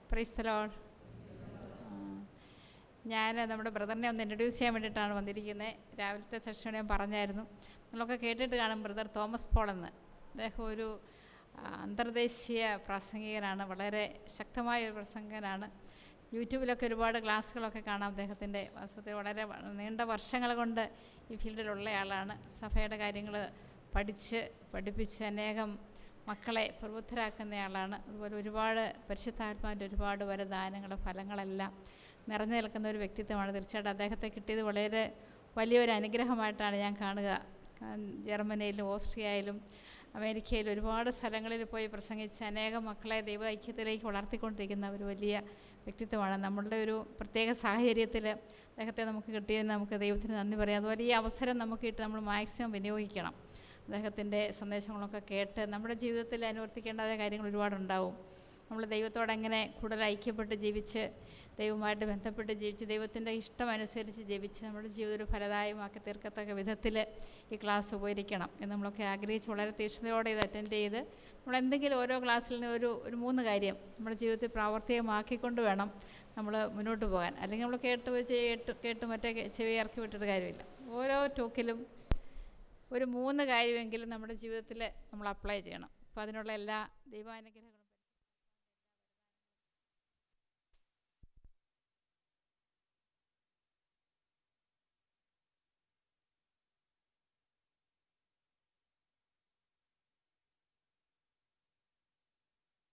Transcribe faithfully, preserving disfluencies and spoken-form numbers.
Praise the Lord. ഞാൻ നമ്മുടെ ബ്രദറിനെ ഒന്ന് ഇൻട്രൊഡ്യൂസ് ചെയ്യാൻ വേണ്ടിയിട്ടാണ് വന്നിരിക്കുന്നത്. രാവിലത്തെ സെഷൻ ഞാൻ പറഞ്ഞായിരുന്നു, നിങ്ങളൊക്കെ കേട്ടിട്ട് കാണും ബ്രദർ തോമസ് പോൾ എന്ന്. അദ്ദേഹം ഒരു അന്തർദേശീയ പ്രാസംഗികനാണ്, വളരെ ശക്തമായ ഒരു പ്രസംഗകനാണ്. യൂട്യൂബിലൊക്കെ ഒരുപാട് ക്ലാസ്സുകളൊക്കെ കാണാം അദ്ദേഹത്തിൻ്റെ. വാസ്തവത്തിൽ വളരെ നീണ്ട വർഷങ്ങൾ കൊണ്ട് ഈ ഫീൽഡിലുള്ള ആളാണ്. സഭയുടെ കാര്യങ്ങൾ പഠിച്ച് പഠിപ്പിച്ച് അനേകം മക്കളെ പ്രബുദ്ധരാക്കുന്നയാളാണ്. അതുപോലെ ഒരുപാട് പരിശുദ്ധാത്മാവിൻ്റെ ഒരുപാട് വരദാനങ്ങൾ ഫലങ്ങളെല്ലാം നിറഞ്ഞു നിൽക്കുന്ന ഒരു വ്യക്തിത്വമാണ്. തീർച്ചയായിട്ടും അദ്ദേഹത്തെ കിട്ടിയത് വളരെ വലിയൊരു അനുഗ്രഹമായിട്ടാണ് ഞാൻ കാണുക. ജർമ്മനിയിലും ഓസ്ട്രിയയിലും അമേരിക്കയിലും ഒരുപാട് സ്ഥലങ്ങളിൽ പോയി പ്രസംഗിച്ച് അനേകം മക്കളെ ദൈവ ഐക്യത്തിലേക്ക് വളർത്തിക്കൊണ്ടിരിക്കുന്ന ഒരു വലിയ വ്യക്തിത്വമാണ്. നമ്മളുടെ ഒരു പ്രത്യേക സാഹചര്യത്തിൽ അദ്ദേഹത്തെ നമുക്ക് കിട്ടിയതിന് നമുക്ക് ദൈവത്തിന് നന്ദി പറയാം. അതുപോലെ ഈ അവസരം നമുക്ക് കിട്ടി നമ്മൾ മാക്സിമം വിനിയോഗിക്കണം. അദ്ദേഹത്തിൻ്റെ സന്ദേശങ്ങളൊക്കെ കേട്ട് നമ്മുടെ ജീവിതത്തിൽ അനുവർത്തിക്കേണ്ടതായ കാര്യങ്ങൾ ഒരുപാടുണ്ടാവും. നമ്മൾ ദൈവത്തോടെ എങ്ങനെ കൂടുതൽ ഐക്യപ്പെട്ട് ജീവിച്ച് ദൈവവുമായിട്ട് ബന്ധപ്പെട്ട് ജീവിച്ച് ദൈവത്തിൻ്റെ ഇഷ്ടമനുസരിച്ച് ജീവിച്ച് നമ്മുടെ ജീവിതം ഒരു ഫലദായകമാക്കി തീർക്കത്തക്ക വിധത്തിൽ ഈ ക്ലാസ് ഉപകരിക്കണം എന്ന് നമ്മളൊക്കെ ആഗ്രഹിച്ച് വളരെ തീക്ഷ്ണതയോടെ ഇത് അറ്റൻഡ് ചെയ്ത് നമ്മൾ എന്തെങ്കിലും ഓരോ ക്ലാസ്സിൽ നിന്ന് ഒരു ഒരു മൂന്ന് കാര്യം നമ്മുടെ ജീവിതത്തിൽ പ്രാവർത്തികമാക്കിക്കൊണ്ട് വേണം നമ്മൾ മുന്നോട്ട് പോകാൻ. അല്ലെങ്കിൽ നമ്മൾ കേട്ട് കേട്ട് കേട്ട് മറ്റേ ചെവി ഇറക്കി വിട്ടിട്ട് കാര്യമില്ല. ഓരോ ടോക്കിലും ഒരു മൂന്ന് കാര്യമെങ്കിലും നമ്മുടെ ജീവിതത്തിൽ നമ്മൾ അപ്ലൈ ചെയ്യണം. അപ്പോൾ അതിനുള്ള എല്ലാ ദൈവാനുഗ്രഹങ്ങളും